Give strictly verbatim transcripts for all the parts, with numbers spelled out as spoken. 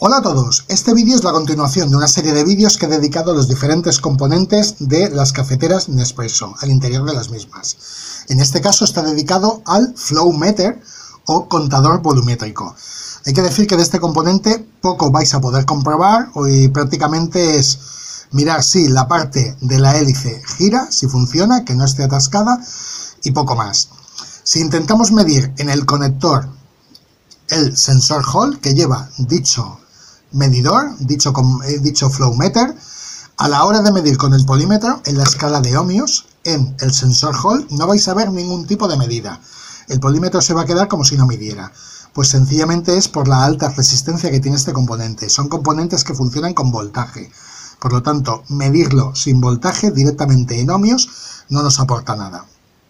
Hola a todos, este vídeo es la continuación de una serie de vídeos que he dedicado a los diferentes componentes de las cafeteras Nespresso, al interior de las mismas. En este caso está dedicado al Flow Meter o contador volumétrico. Hay que decir que de este componente poco vais a poder comprobar, y prácticamente es mirar si la parte de la hélice gira, si funciona, que no esté atascada, y poco más. Si intentamos medir en el conector el sensor Hall que lleva dicho medidor, dicho, eh, dicho flow meter, a la hora de medir con el polímetro en la escala de ohmios en el sensor Hall no vais a ver ningún tipo de medida. El polímetro se va a quedar como si no midiera. Pues sencillamente es por la alta resistencia que tiene este componente. Son componentes que funcionan con voltaje. Por lo tanto, medirlo sin voltaje directamente en ohmios no nos aporta nada.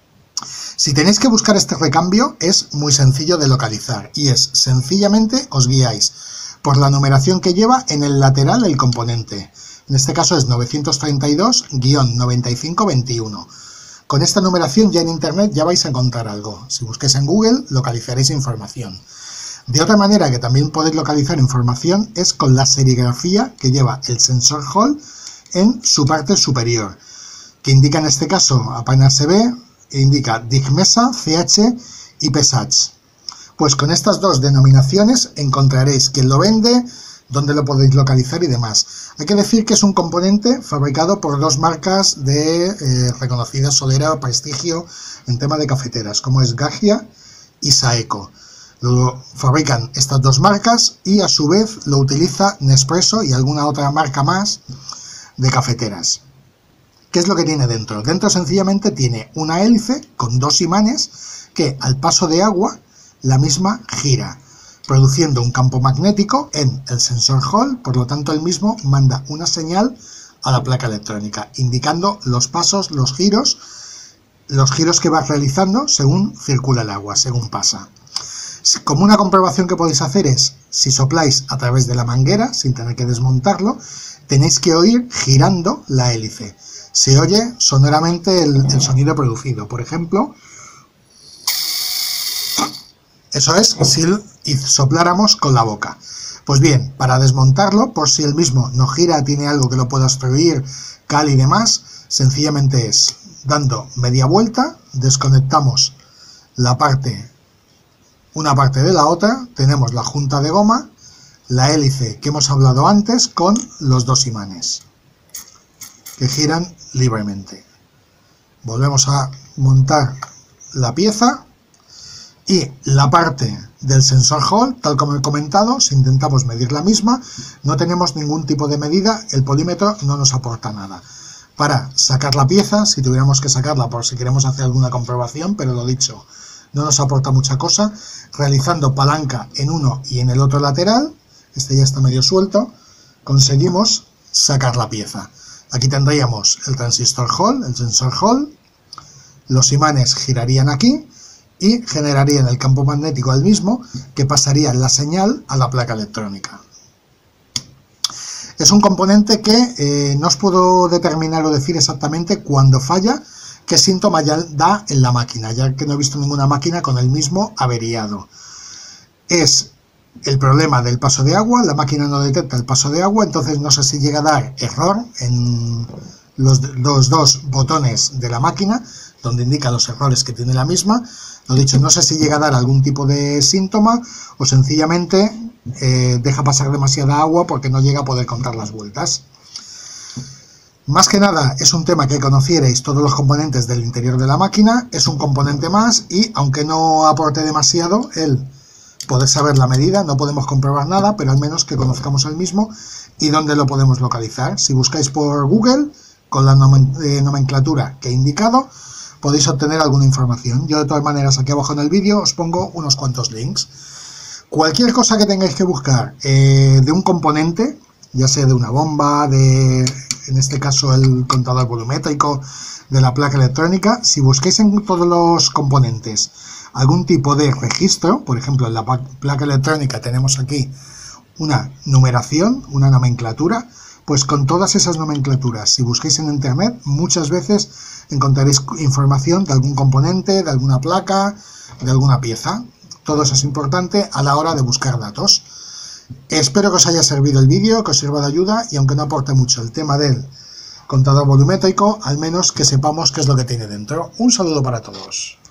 Si tenéis que buscar este recambio es muy sencillo de localizar y es sencillamente os guiáis por la numeración que lleva en el lateral el componente. En este caso es novecientos treinta y dos guión noventa y cinco veintiuno. Con esta numeración ya en internet ya vais a encontrar algo. Si busquéis en Google localizaréis información. De otra manera que también podéis localizar información es con la serigrafía que lleva el sensor Hall en su parte superior, que indica en este caso, apenas se ve, indica Digmesa, C H y Pesach. Pues con estas dos denominaciones encontraréis quién lo vende, dónde lo podéis localizar y demás. Hay que decir que es un componente fabricado por dos marcas de eh, reconocida solera o prestigio en tema de cafeteras, como es Gaggia y Saeco. Lo fabrican estas dos marcas y a su vez lo utiliza Nespresso y alguna otra marca más de cafeteras. ¿Qué es lo que tiene dentro? Dentro sencillamente tiene una hélice con dos imanes que al paso de agua la misma gira, produciendo un campo magnético en el sensor Hall, por lo tanto el mismo manda una señal a la placa electrónica, indicando los pasos, los giros, los giros que va realizando según circula el agua, según pasa. Como una comprobación que podéis hacer es, si sopláis a través de la manguera, sin tener que desmontarlo, tenéis que oír girando la hélice. Se oye sonoramente el, el sonido producido. Por ejemplo, eso es si sopláramos con la boca. Pues bien, para desmontarlo, por si el mismo no gira, tiene algo que lo pueda obstruir, cal y demás, sencillamente es dando media vuelta, desconectamos la parte, una parte de la otra, tenemos la junta de goma, la hélice que hemos hablado antes con los dos imanes que giran libremente. Volvemos a montar la pieza y la parte del sensor Hall, tal como he comentado, si intentamos medir la misma, no tenemos ningún tipo de medida, el polímetro no nos aporta nada. Para sacar la pieza, si tuviéramos que sacarla por si queremos hacer alguna comprobación, pero lo dicho, no nos aporta mucha cosa, realizando palanca en uno y en el otro lateral, este ya está medio suelto, conseguimos sacar la pieza. Aquí tendríamos el transistor Hall, el sensor Hall, los imanes girarían aquí y generarían el campo magnético al mismo que pasaría la señal a la placa electrónica. Es un componente que eh, no os puedo determinar o decir exactamente cuándo falla, qué síntoma ya da en la máquina, ya que no he visto ninguna máquina con el mismo averiado. Es el problema del paso de agua, la máquina no detecta el paso de agua, entonces no sé si llega a dar error en los, los dos botones de la máquina, donde indica los errores que tiene la misma. Lo dicho, no sé si llega a dar algún tipo de síntoma o sencillamente eh, deja pasar demasiada agua porque no llega a poder contar las vueltas. Más que nada es un tema que conocierais todos los componentes del interior de la máquina, es un componente más y aunque no aporte demasiado, el poder saber la medida, no podemos comprobar nada, pero al menos que conozcamos el mismo y dónde lo podemos localizar. Si buscáis por Google, con la nomenclatura que he indicado, podéis obtener alguna información. Yo de todas maneras aquí abajo en el vídeo os pongo unos cuantos links. Cualquier cosa que tengáis que buscar eh, de un componente, ya sea de una bomba, de en este caso el contador volumétrico, de la placa electrónica, si busquéis en todos los componentes algún tipo de registro, por ejemplo en la placa electrónica tenemos aquí una numeración, una nomenclatura, pues con todas esas nomenclaturas, si busquéis en internet, muchas veces encontraréis información de algún componente, de alguna placa, de alguna pieza. Todo eso es importante a la hora de buscar datos. Espero que os haya servido el vídeo, que os sirva de ayuda y aunque no aporte mucho el tema del contador volumétrico, al menos que sepamos qué es lo que tiene dentro. Un saludo para todos.